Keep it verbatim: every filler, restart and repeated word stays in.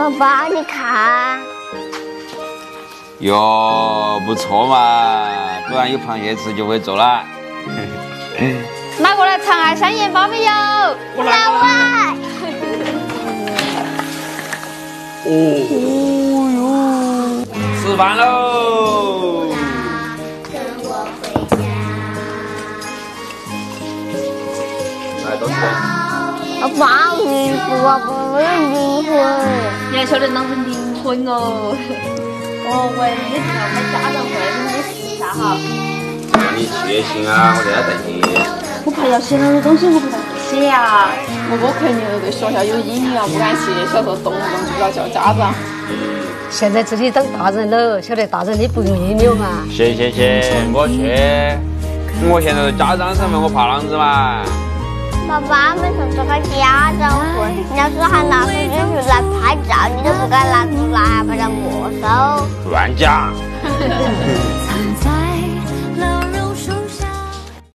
爸爸，你看。 哟，不错嘛，不然有螃蟹吃就会做了。 拿过来长爱香盐包没有？ 我来。老外。 哦。哦哟，吃饭喽！ 跟我回家。 来，都吃。 我放鱼不，不有灵魂。 你还晓得啷个灵魂哦？哦喂，你看我们家长过来，你试一下哈。 你去也行啊，我在家等你。 我怕要写那个东西，我不敢写呀。我哥肯定对学校有阴影啊，不敢写，晓得动不动就要叫家长。 现在自己当大人了，晓得大人的不容易了嘛。 行行行，我去。我现在是家长身份，我怕啷子嘛？ 爸爸，我们上这个家长会，要是喊拿出进去来拍照，你都不敢拿出来，还把它没收。 乱讲。